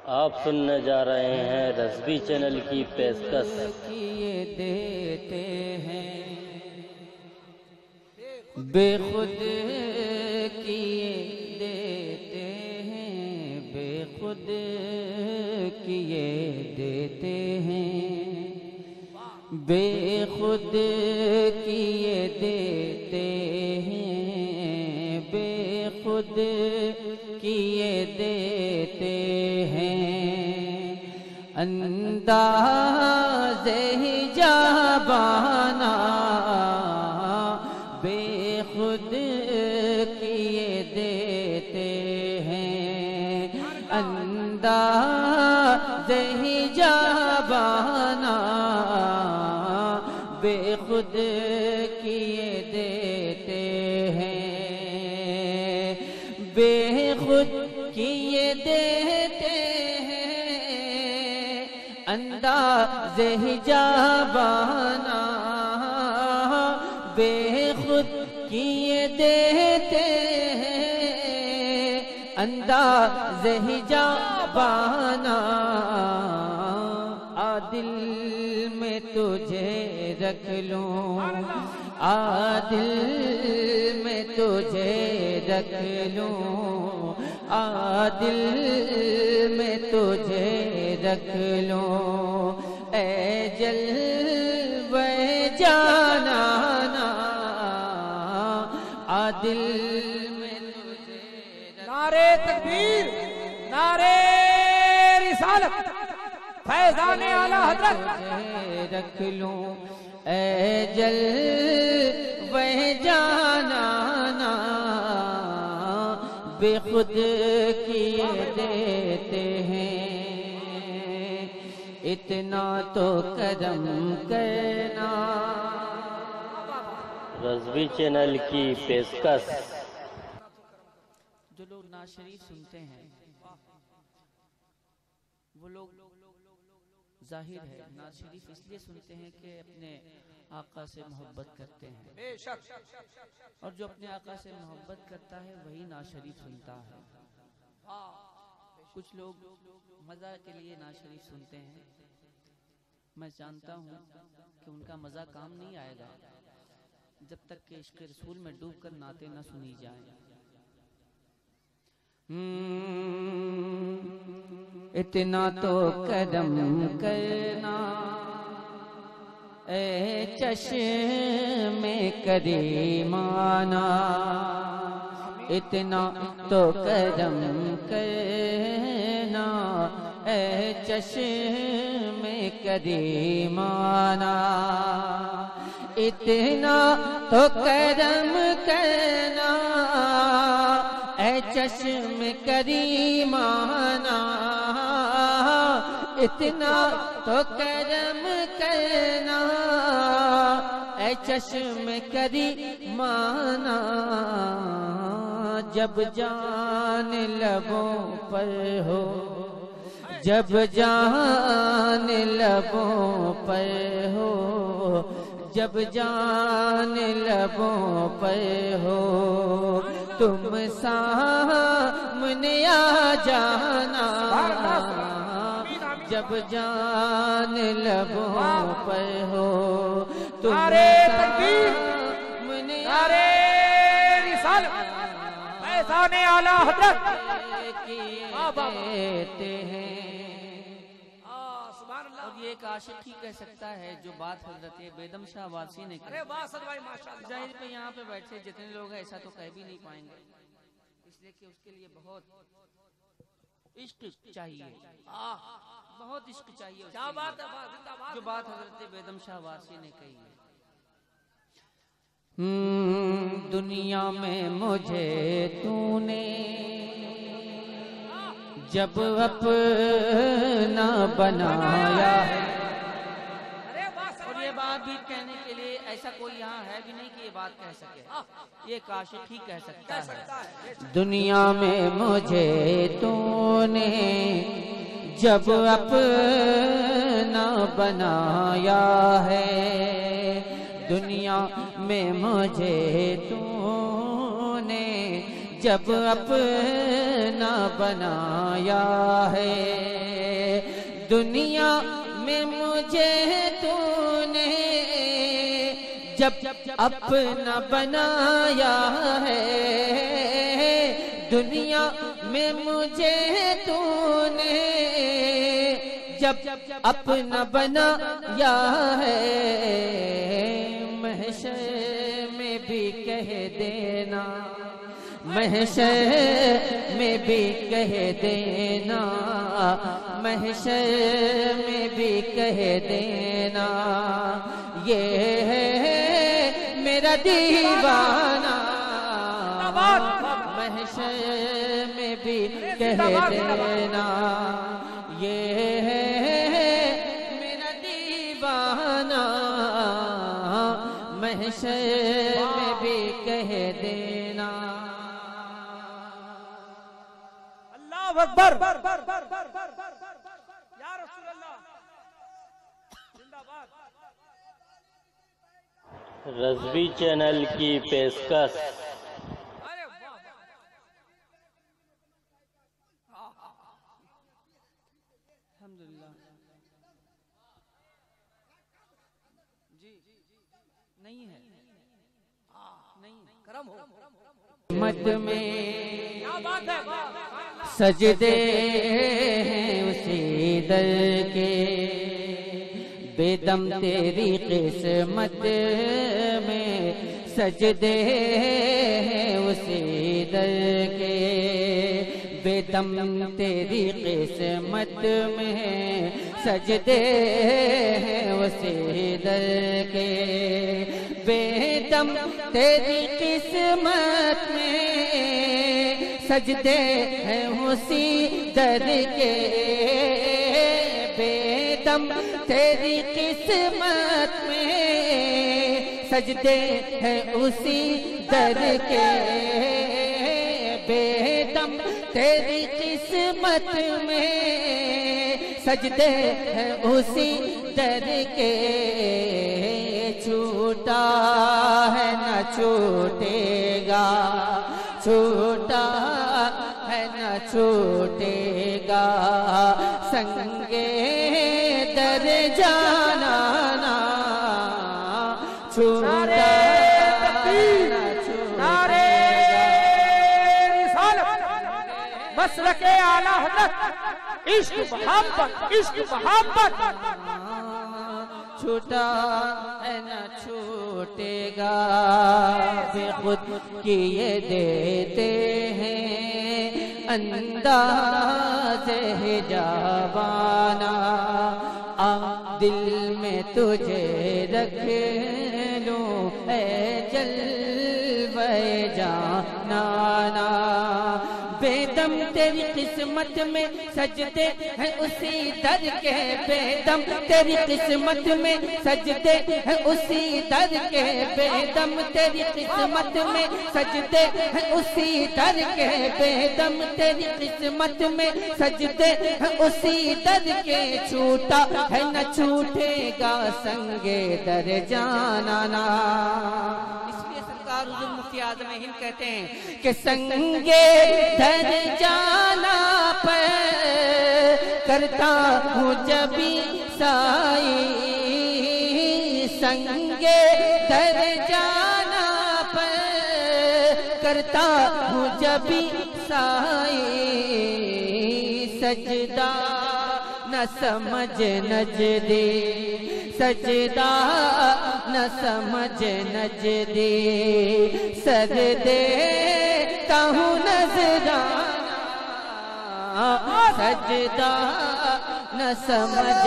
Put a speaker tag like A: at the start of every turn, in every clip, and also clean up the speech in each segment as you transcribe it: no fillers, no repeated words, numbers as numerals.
A: आप सुनने जा रहे हैं रज़वी चैनल की पेशकश।
B: किए देते हैं बेखुद किए देते हैं, बेखुद किए देते हैं, बेखुद किए देते हैं, बेखुद किए देते हैं। अंदाज़े हिजाबाना बेखुद किए देते हैं, अंदाज़े हिजाबाना बेखुद किए देते हैं, बेखुद किए देते हैं, अंदाज़े हिजाबाना बेखुद किए देते हैं, अंदाज़े हिजाबाना। आदिल में तुझे रख लूं, आदिल में तुझे रख लूं, आदिल में तुझे रख लूं, ऐ जलवे जानाना आदिल में तुझे।
C: नारे तकबीर, नारे रिसालत, फैज़ाने आला हज़रत
B: रख लूं, ऐ जलवे जानाना बेखुद किए देते हैं। इतना तो करम करना।
A: रज़वी चैनल की पेशकश।
B: जो लोग नाज़ शरीफ सुनते हैं वो लोग जाहिर है नाज़ शरीफ इसलिए सुनते हैं कि अपने आका से मोहब्बत करते हैं,
C: बेशक।
B: और जो अपने आका से मोहब्बत करता है वही नाज़ शरीफ सुनता है। कुछ लोग मज़ा के लिए नाज़ शरीफ सुनते हैं। मैं जानता हूँ कि उनका मज़ा काम नहीं आएगा जब तक कि इश्क़ रसूल में डूबकर नाते न सुनी जाए। इतना तो करम करना ए चश्मे करीमाना, इतना तो करम करना ए चश्मे करीमाना, इतना तो करम करना ए चश्मे करीमाना, इतना तो करम करना ए चश्मे करीमाना। जब जान लबों पर हो, जब जान लबों पर हो, जब जान लबों पर हो, तुम सामने आ जाना। जब जान लबों पर हो, तुम सामने
C: नारे रिसालत, फैज़ाने आला हज़रत
B: देते हैं।
C: और
B: ये एक आशिक ही कह सकता है जो बात हज़रत बेदम शाह वासी ने की।
C: अरे वाह सद भाई माशाअल्लाह।
B: जाहिर पे यहाँ पे बैठे जितने लोग हैं ऐसा तो कह भी नहीं पाएंगे, इसलिए कि उसके लिए बहुत इश्क चाहिए, बहुत इश्क चाहिए।
C: क्या बात है, जिंदाबाद।
B: जो बात हज़रत बेदम शाह वासी ने कही है। दुनिया में मुझे तूने जब अपना बनाया है, और ये बात भी कहने के लिए ऐसा कोई यहाँ है भी नहीं कि ये बात कह सके, ये काशिक ही कह सकता है। दुनिया में मुझे तूने जब अपना बनाया है, दुनिया में मुझे तूने जब अपना बनाया है, दुनिया में मुझे तूने जब अपना बनाया है, दुनिया में मुझे तूने जब अपना बनाया है, महशर में भी कह देना, महशर में भी कह देना, महशर में भी कह देना, ये है मेरा दीवाना, महशर में भी कह देना, ये है मेरा दीवाना, महशर में भी कह देना।
C: अल्लाह अकबर, या रसूल अल्लाह, जिंदाबाद।
A: रज़वी चैनल की पेशकश।
C: अरे वाह,
B: अल्हम्दुलिल्लाह। जी नहीं है, नहीं
C: करम हो।
B: मत में
C: क्या बात है,
B: सजदे हैं उसी दर के, बेदम तेरी किस्मत में सजदे हैं उसी दर के, बेदम तेरी किस्मत में सजदे हैं उसी दर के, बेदम तेरी किस्मत में सजदे हैं उसी दर के, बेदम तेरी किस्मत में सजदे हैं उसी दर के, बेदम तेरी किस्मत में सजदे हैं उसी दर के, छूटा है न छूटेगा, छूटा है न छूटेगा, संगे दर जाना ना, छूटा
C: नारे रिसालत, मसलके आला हज़रत, इश्क मोहब्बत, इश्क मोहब्बत।
B: छूटा है न छूटेगा, बेखुद किए देते हैं अंदाज़े हिजाबाना, आ दिल में तुझे रख लूं है जलवे जाना, बेदम तेरी किस्मत में सजदे हैं उसी दर के, बेदम तेरी किस्मत में सजदे हैं उसी दर के, बेदम तेरी किस्मत में सजदे हैं उसी दर के, बेदम तेरी किस्मत में सजदे हैं उसी दर के, छूटा है न छूटेगा संगे दर जाना ना। इसलिए सरकार हुज़ूर मुफ्ती आज़म हिंद कहते हैं कि संगे दर जाना पर करता हूँ जबी साई, संगे दर जाना पर करता हूँ जबी साई, सजदा न समझ नजदे, सजदा न समझ नजदे, सर देता हूँ नजराना, सजदा न समझ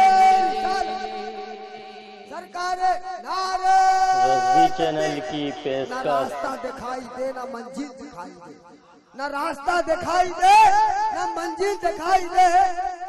D: सरकार नारे
A: रज़वी चैनल की
D: न
A: पेशकश।
D: रास्ता दिखाई दे न मंजिल दिखाई दे, न रास्ता दिखाई दे न मंजिल दिखाई दे,